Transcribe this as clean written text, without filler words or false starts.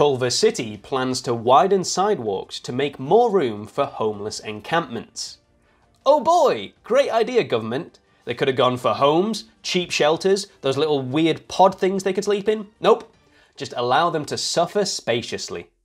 Culver City plans to widen sidewalks to make more room for homeless encampments. Oh boy, great idea, government. They could have gone for homes, cheap shelters, those little weird pod things they could sleep in. Nope, just allow them to suffer spaciously.